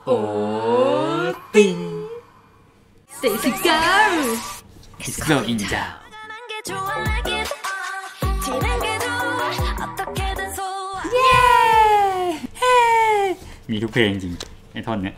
โอ้ติง Stacy girl It's glow in down เย้เฮ้มีทุกเพลงจริงไอ้ท่อนเนี้ย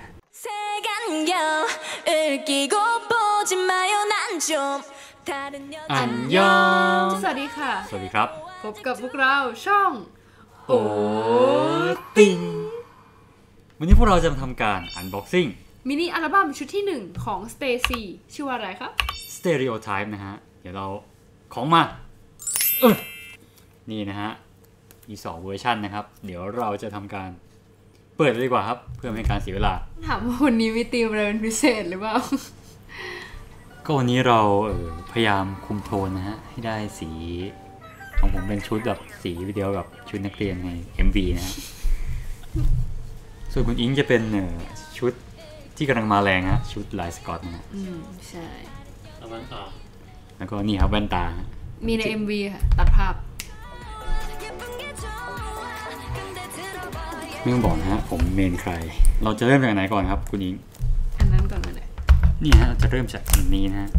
อันยองสวัสดีค่ะสวัสดีครับพบกับพวกเราช่องโอ้ติงวันนี้พวกเราจะมาทำการ unboxing มินิอัลบั้มชุดที่1ของ Stacy ชื่อว่าอะไรครับ Stereotype นะฮะเดี๋ยวเราของมานี่นะฮะมี2เวอร์ชันนะครับเดี๋ยวเราจะทำการเปิดเลยดีกว่าครับเพื่อไม่ให้การเสียเวลาถามว่าวันนี้มีธีมอะไรเป็นพิเศษหรือเปล่าก็วันนี้เราพยายามคุมโทนนะฮะให้ได้สีของผมเป็นชุดแบบสีวิดีโอกับชุดนักเรียนใน MV นะฮะส่วนคุณอิงจะเป็นชุดที่กำลังมาแรงฮะชุดลายสกอตนะฮะใช่แล้วก็นี่ครับแว่นตามีใน MV ค่ะตัดภาพไม่ต้องบอกนะฮะผมเมนใครเราจะเริ่มจากไหนก่อนครับคุณอิงอันนั้นก่อนเลยนี่ฮะเราจะเริ่มจากอันนี้นะฮะ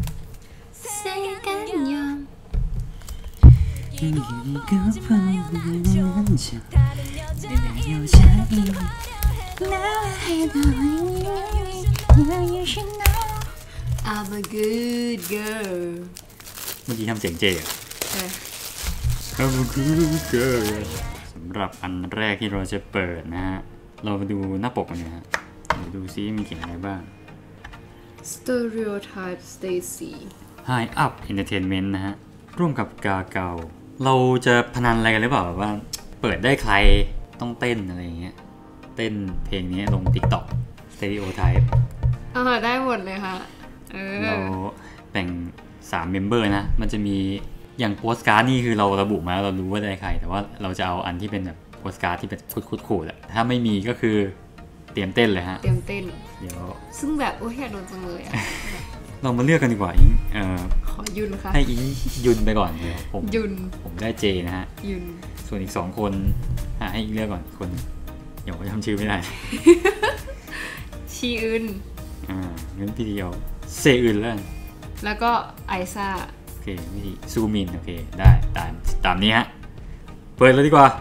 I'm a good girl เมื่อกี้ทำเสียงเจอ่ะ I'm a good girl สำหรับอันแรกที่เราจะเปิดนะฮะเรามาดูหน้าปกกันนะฮะดูซิมีเขียนอะไรบ้าง Stereotype Stacy High Up Entertainment นะฮะร่วมกับกาเกาเราจะพนันอะไรกันหรือเปล่าแบบว่าเปิดได้ใครต้องเต้นอะไรอย่างเงี้ยเต้นเพลงนี้ลง TikTok Stereotype ได้หมดเลยค่ะเราแบ่ง3เมมเบอร์นะมันจะมีอย่างโปสการ์ดนี่คือเราระบุมาเรารู้ว่าได้ใครแต่ว่าเราจะเอาอันที่เป็นแบบโปสการ์ดที่เป็นขูดๆอะถ้าไม่มีก็คือเตรียมเต้นเลยฮะเตรียมเต้นเดี๋ยวซึ่งแบบโอ้ยอยากโดนจังเลยอะเรามาเลือกกันดีกว่าอิงขอยุนค่ะให้อิงยุนไปก่อนเดี๋ยวผมได้เจนะฮะยุนส่วนอีก2คนให้อิงเลือกก่อนคนเดี๋ยวจำชื่อไม่ได้ชีอึนงั้นพี่เดียวเซอึนแล้วก็ไอซ่าโอเคนี่ซูมินโอเคได้ตามนี้ฮะเปิดเลยดีกว่า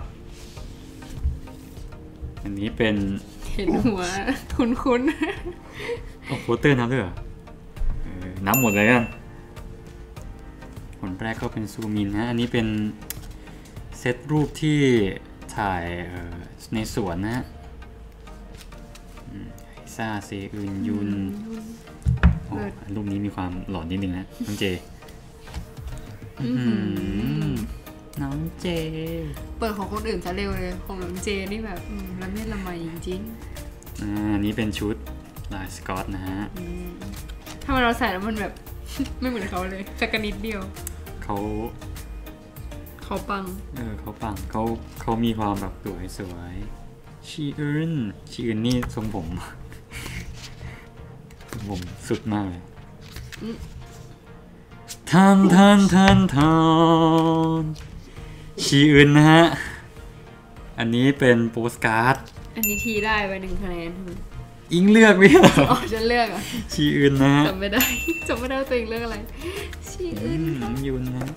อันนี้เป็นเห็นหัวคุ้นโอ้โหเตอร์นับด้วยเหรอนับหมดเลยกันคนแรกก็เป็นซูมินนะอันนี้เป็นเซตรูปที่ถ่ายในสวนนะฮะไอซ่าเซอึนยุนรูปนี้มีความหลอนนิดนึงนะน้องเจน้องเจเปิดของคนอื่นจะเร็วเลยของน้องเจนี่แบบละเมียดละไมจริงๆอันนี้เป็นชุดลายสกอตนะฮะถ้าเราใส่แล้วมันแบบไม่เหมือนเขาเลยแต่กันนิดเดียวเขาปังเขามีความแบบสวยชีอึนนี่ทรงผมสุดมากเลยทันชีอึนนะฮะอันนี้เป็นโปสการ์ดอันนี้ทีได้ไป1 คะแนนอิงเลือกไม่เหรอจะเลือกอ่ะชีอึนนะฮะจำไม่ได้ตัวเองเลือกอะไรชีอึนยุนนะ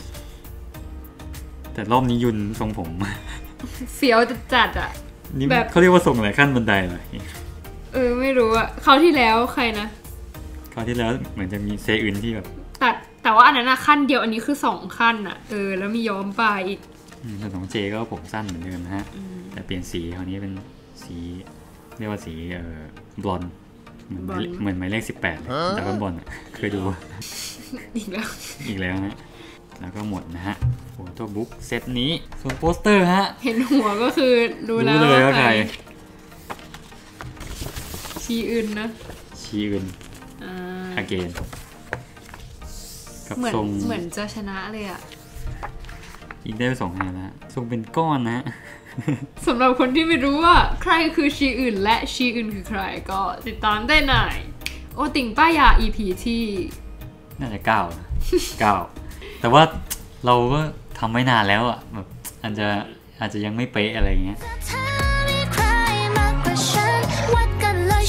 แต่รอบนี้ยุนทรงผมเสียวจัดอ่ะนี่แบบเขาเรียกว่าทรงอะไรขั้นบันไดเลยไม่รู้อ่ะคราวที่แล้วใครนะคราวที่แล้วเหมือนจะมีเซอึนที่แบบแต่ว่าอันนั้นขั้นเดียวอันนี้คือ2 ขั้นอ่ะแล้วมีย้อมปลายอีกส่วนของเจก็ผมสั้นเหมือนเดิมนะฮะแต่เปลี่ยนสีคราวนี้เป็นสีเรียกว่าสีบลอนด์เหมือนหมายเลข18จากบอลเคยดูอีกแล้วฮะแล้วก็หมดนะฮะโฟโต้บุ๊กเซตนี้ส่วนโปสเตอร์ฮะเห็นหัวก็คือรู้แล้วว่าใครชีอึนนะชีอึนอาเกนเหมือนจะชนะเลยอ่ะอีกได้2 คะแนนแล้วทรงเป็นก้อนนะสำหรับคนที่ไม่รู้ว่าใครคือชีอึนและชีอึนคือใครก็ติดตามได้ในโอติ่งป้ายา EP ที่น่าจะ9แต่ว่าเราก็ทำไม่นานแล้วอ่ะแบบอาจจะยังไม่เป๊ะอะไรเงี้ย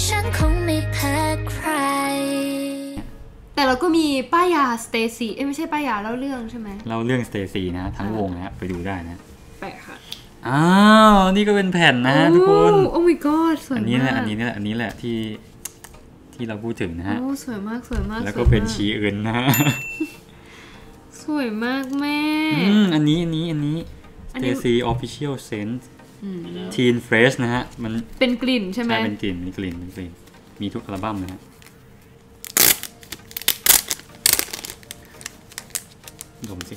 มีป้ายาสเตซี่ไม่ใช่ป้ายาเล่าเรื่องใช่ไหมเล่าเรื่องสเตซี่นะทั้งวงนะไปดูได้นะแปะค่ะอ้าวนี่ก็เป็นแผ่นนะทุกคนโอ้ my god สวยมากอันนี้แหละที่เราพูดถึงนะฮะโอ้สวยมากแล้วก็เป็นชีอื่นนะสวยมากแม่อันนี้Stacy Official Scent Teen Fresh นะฮะมันเป็นกลิ่นใช่ไหมเป็นกลิ่นมีทุกอัลบั้มนะฮะดมสิ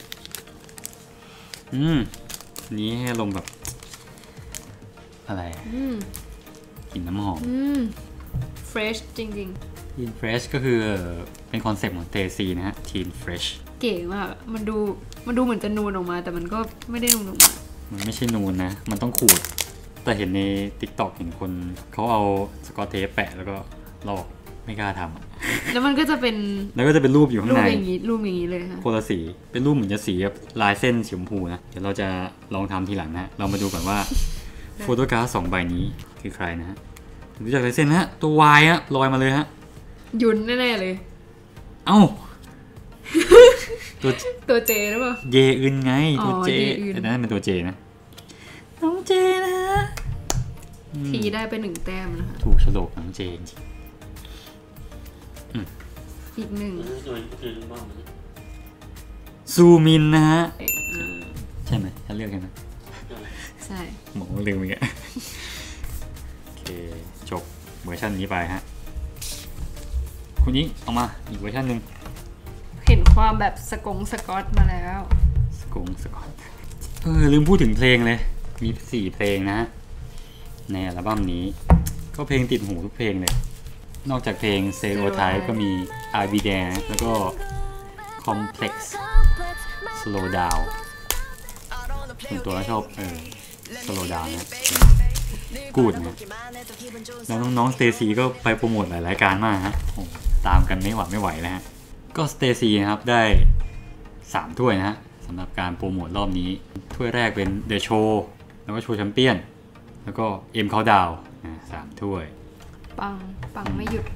นี้ให้ลมแบบอะไรกลิ่นน้ำหอม Fresh จริงๆ Teen Fresh ก็คือเป็นคอนเซ็ปต์ของ Stacy นะฮะ Teen Fresh เก๋มากมันดูเหมือนจะนูนออกมาแต่มันก็ไม่ได้นูนออกมามันไม่ใช่นูนนะมันต้องขูดแต่เห็นใน TikTok เห็นคนเขาเอาสกอตเทปแปะแล้วก็ลอกไม่กล้าทำแล้วมันก็จะเป็นรูปอยู่ข้างในรูปอย่างนี้เลยค่ะคนละสีเป็นรูปเหมือนจะสีแบบลายเส้นสีชมพูนะเดี๋ยวเราจะลองทำทีหลังนะเรามาดูก่อนว่าโฟโต้การ์ด2ใบนี้คือใครนะฮะดูจากลายเส้นนะฮะตัว Y ฮะลอยมาเลยฮะยุนแน่ๆเลยเอ้าตัวเจหรือเปล่าเยอึนไงตัวเจแต่นั้นเป็นตัวเจนะน้องเจนะทีได้ไป1 แต้มนะคะถูกฉลกน้องเจจริงอีกซูมินนะฮะใช่ไหมฉันเลือกใช่ไหมใช่หมอลืมอีกโอเคจบเวอร์ชันนี้ไปฮะคุณยิ่งเอามาอีกเวอร์ชันหนึ่งเห็นความแบบสกอตมาแล้วสกอตลืมพูดถึงเพลงเลยมี4เพลงนะในอัลบั้มนี้ก็เพลงติดหูทุกเพลงเลยนอกจากเพลง Stereotype ก็มี I'll Be There แล้วก็ Complex Slow Down ส่วนตัวชอบSlow Down นะกูดนะแล้วน้องๆ Stacy ก็ไปโปรโมทหลายรายการมากฮะตามกันไม่ไหวแล้วฮะก็ Stacy นะครับได้3ถ้วยนะฮะสำหรับการโปรโมทรอบนี้ถ้วยแรกเป็น The Show แล้วก็โชว์แชมเปี้ยนแล้วก็ M Countdown 3ถ้วยปังไม่หยุด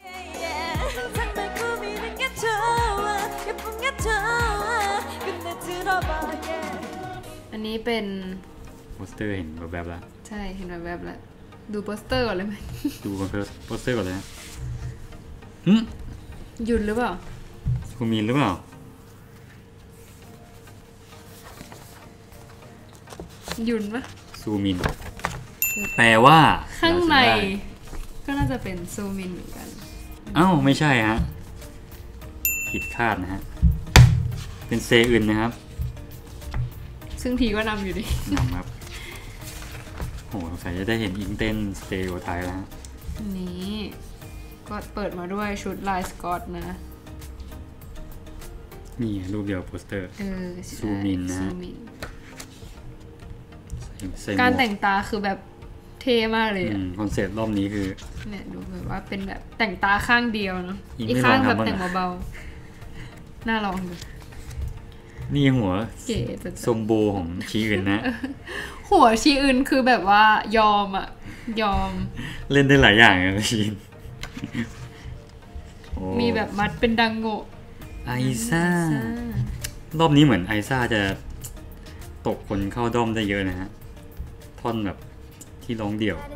อันนี้เป็นโปสเตอร์เห็นแบบแล้วใช่เห็นแบบแล้วดูโปสเตอร์ก่อนเลยไหมดูโปสเตอร์ก่อนเลยนะหยุดหรือเปล่าซูมินหรือเปล่าหยุดปะซูมินแปลว่าข้างในก็น่าจะเป็นซูมินเหมือนกันอ้าวไม่ใช่ฮะผิดคาดนะฮะเป็นเซอึนนะครับซึ่งทีก็นำอยู่ดินำครับโหสงสัยจะได้เห็นอิงเต้นสเตอริโอไทป์แล้วนี่ก็เปิดมาด้วยชุดลายสกอตนะนี่รูปเดียวโปสเตอร์ซูมินนะการแต่งตาคือแบบเท่มากเลยคอนเซ็ปต์รอบนี้คือเนี่ยดูแบบว่าเป็นแบบแต่งตาข้างเดียวเนาะอีกข้างแบบแต่งเบาๆน่าลองดูนี่หัวทรงโบของชีอื่นนะหัวชีอื่นคือแบบว่ายอมเล่นได้หลายอย่างนะชีนมีแบบมัดเป็นดังโงไอซ่ารอบนี้เหมือนไอซ่าจะตกคนเข้าด้อมได้เยอะนะฮะท่อนแบบที่ร้องเดี่ยว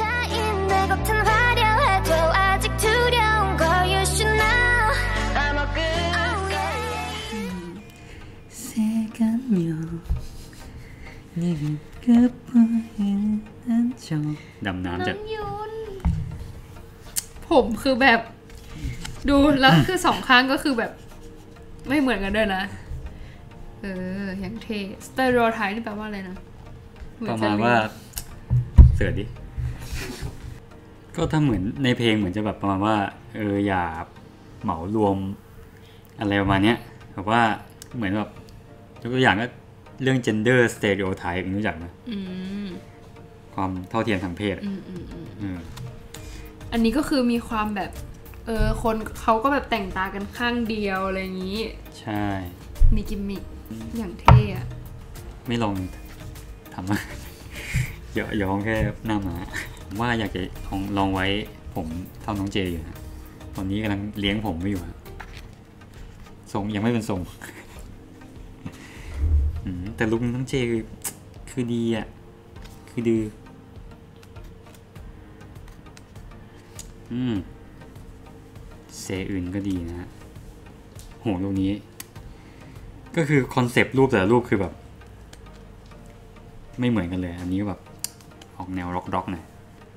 ดำน้ำจัดผมคือแบบดูแล้วคือ2ข้างก็คือแบบไม่เหมือนกันด้วยนะอย่างเท่ Stereotype นี่แปลว่าอะไรนะประมาณว่าเสิร์ชดิก็ถ้าเหมือนในเพลงเหมือนจะแบบประมาณว่าอย่าเหมารวมอะไรประมาณเนี้ยแบบว่าเหมือนแบบยกตัวอย่างก็เรื่อง gender stereotype รู้จักไหมความเท่าเทียมทางเพศอันนี้ก็คือมีความแบบคนเขาก็แบบแต่งตากันข้างเดียวอะไรอย่างนี้ใช่มีกิมมิคอย่างเท่อะไม่ลองทำมาย้องแค่หน้ามาว่าอยากจะลองไว้ผมเท่าน้องเจอยู่นะตอนนี้กำลังเลี้ยงผมไม่อยู่ทรงยังไม่เป็นทรง แต่ลุคน้องเจคือดีอ่ะคือดื้อเซอึนก็ดีนะฮะโหรูปนี้ก็คือคอนเซปต์รูปแต่ละรูปคือแบบไม่เหมือนกันเลยอันนี้แบบออกแนวร็อกๆหน่อย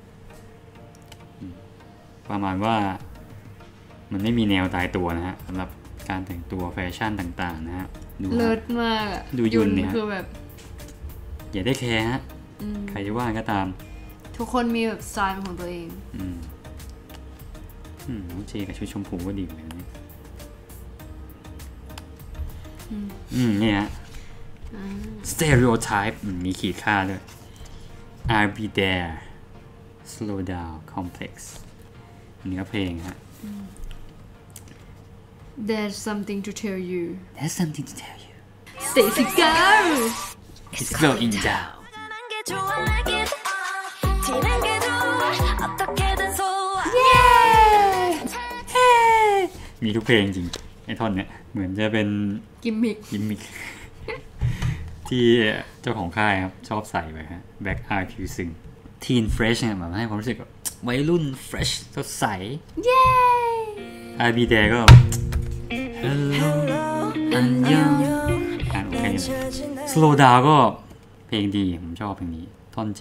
ประมาณว่ามันไม่มีแนวตายตัวนะฮะสำหรับการแต่งตัวแฟชั่นต่างๆนะฮะเลิศมากดูยุนเนี่ยคือแบบอย่าได้แคร์ฮะใครจะว่าก็ตามทุกคนมีแบบสไตล์ของตัวเองน้องเจกับชุดชมพูก็ดีเหมือนกันนี่ฮะ stereotype มีขีดค่าด้วย I'll be there slow down complex เนื้อเพลงฮะ There's something to tell you There's something to tell you Stacy girl It's going down มีทุกเพลงจริงไอ้ท่อนเนี้ยเหมือนจะเป็นกิมมิคที่เจ้าของค่ายครับชอบใส่ไปฮะ Black Eye Piercing Teen Fresh เนี่ยแบบให้ความรู้สึกแบบวัยรุ่น fresh สดใส I'll be there ก็ Hello อันยองโอเค Slow down ก็เพลงดีผมชอบเพลงนี้ท่อนเจ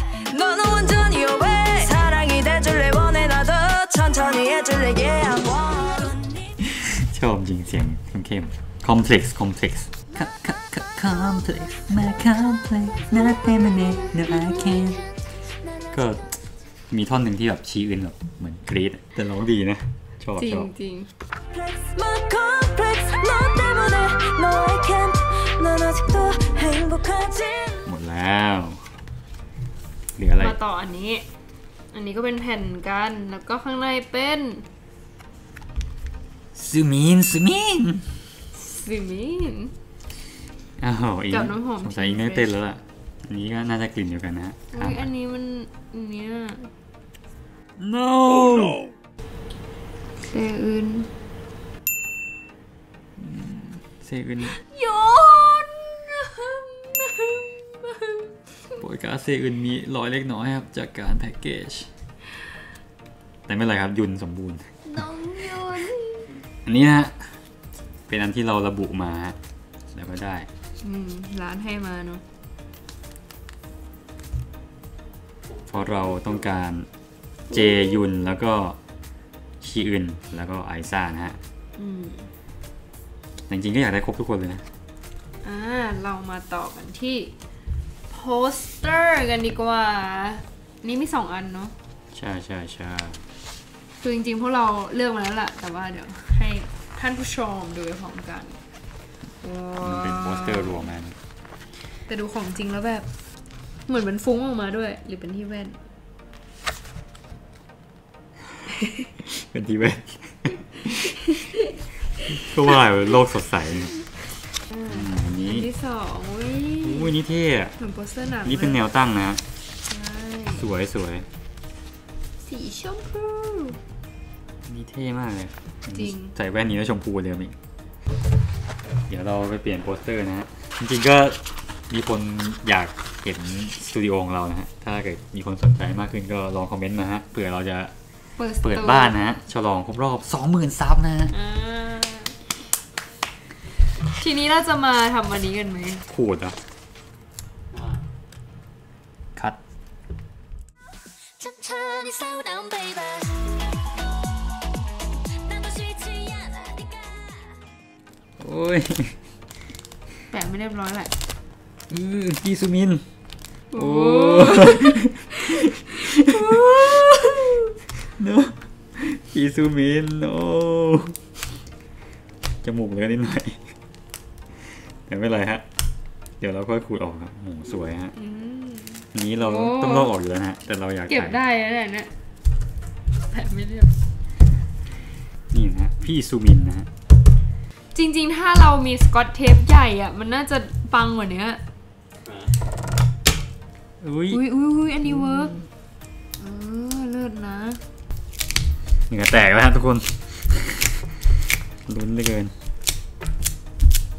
ชอบจริงเสียงเข้ม complex complex มา complex not feminine no I can't ก็มีท่อนหนึ่งที่แบบชี้อื่นแบบเหมือนกรี๊ดแต่ร้องดีนะชอบจริงหมดแล้วเหลืออะไรมาต่ออันนี้ก็เป็นแผ่นกันแล้วก็ข้างในเป็นซูมินอ้าวอีกกับน้ำหอมสงสัยอีกไม่เต้นแล้วล่ะอันนี้ก็น่าจะกลิ่นเดียวกันนะฮะอันนี้มันเนี้ย no เซอึนโยนโปรยการ์ดเซอึนมีรอยเล็กน้อยครับจากการแพ็กเกจแต่ไม่เป็นไรครับยุนสมบูรณ์น้องยุนอันนี้นะเป็นอันที่เราระบุมาแล้วก็ได้ร้านให้มาเนาะเพราะเราต้องการเจยุนแล้วก็ชีอึนแล้วก็ไอซ่านะฮะจริงๆก็อยากได้ครบทุกคนเลยนะเรามาต่อกันที่โปสเตอร์กันดีกว่านี่มี2อันเนาะใช่คือจริงๆพวกเราเลือกมาแล้วล่ะแต่ว่าเดี๋ยวให้ท่านผู้ชมดูไปพร้อมกันมันเป็นโปสเตอร์รวมมันแต่ดูของจริงแล้วแบบเหมือนมันฟุ้งออกมาด้วยหรือเป็นที่แว่นเป็นที่แว่นก็ว่าโลกสดใสอันนี้ที่2 อุ้ยนี่เท่อะเหมือนโปสเตอร์หนังนี่เป็นแนวตั้งนะสวยสีชมพูนี่เท่มากเลยจริงใส่แว่นนี้แล้วชมพูเลยมั้ยเดี๋ยวเราไปเปลี่ยนโปสเตอร์นะฮะจริงๆก็มีคนอยากเห็นสตูดิโอของเรานะฮะถ้าเกิดมีคนสนใจมากขึ้นก็ลองคอมเมนต์มาฮะเผื่อเราจะเปิดบ้านนะฮะฉลองครบรอบ 20,000 ซับนะฮะทีนี้เราจะมาทำอันนี้กันไหมขูดอ่ะคัดโอ้ยแปะไม่เรียบร้อยแหละพี่ซูมินโอ้เนอะพี่ซูมินโอ้จมูกเลยนิดหน่อยแต่ไม่เป็นไรฮะเดี๋ยวเราค่อยขูดออกครับโอ้สวยฮะนี้เราต้องลอกออกอยู่แล้วฮะแต่เราอยากเก็บได้แล้วเนี่ยแปะไม่เรียบนี่นะพี่ซูมินนะฮะจริงๆถ้าเรามีสกอตเทปใหญ่อ่ะมันน่าจะปังกว่านี้อุ้ยอันนี้เวิร์กเลิศนะเหงื่อแตกแล้วฮะทุกคนลุ้นเหลือเกิน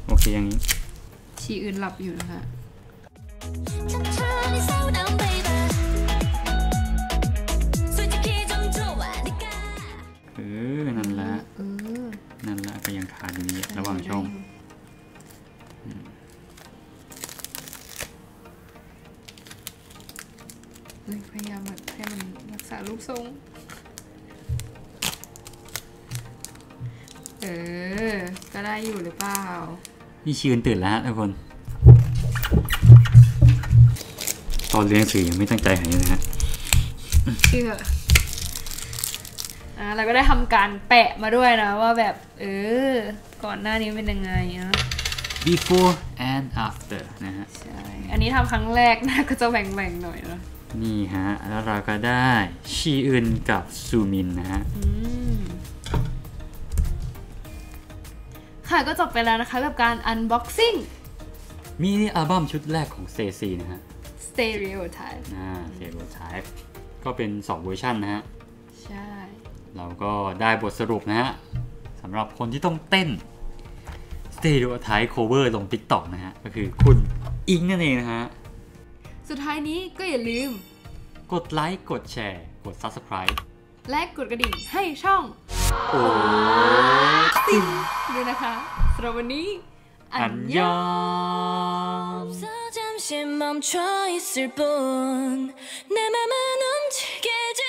โอเคอย่างนี้ชีอื่นหลับอยู่นะคะนั่นละนั่นละก็ยังขาดอยู่นี่ระหว่างช่องพยายามให้มันรักษารูปทรงก็ได้อยู่หรือเปล่านี่ชื่นตื่นแล้วทุกคนตอนเรียนหนังสือยังไม่ตั้งใจหายเลยนะฮะเชื่อเราก็ได้ทำการแปะมาด้วยนะว่าแบบก่อนหน้านี้เป็นยังไงนะ before and after นะฮะใช่อันนี้ทำครั้งแรกนะก็จะแหว่งๆหน่อยนะนี่ฮะแล้วเราก็ได้ชีอึนกับซูมินนะฮะค่ะก็จบไปแล้วนะคะกับการ unboxing มินิอัลบั้มชุดแรกของเซซีนะฮะ Stereotype Stereotype ก็เป็น2เวอร์ชันนะฮะใช่เราก็ได้บทสรุปนะฮะสำหรับคนที่ต้องเต้น Stereotype cover ลง TikTok นะฮะก็คือคุณอิงนั่นเองนะฮะสุดท้ายนี้ก็อย่าลืมกดไลค์กดแชร์กด Subscribe และกดกระดิ่งให้ช่องติ๊งด้วยนะคะสำหรับวันนี้อันยอง잠시멈춰있을뿐내맘은움직이지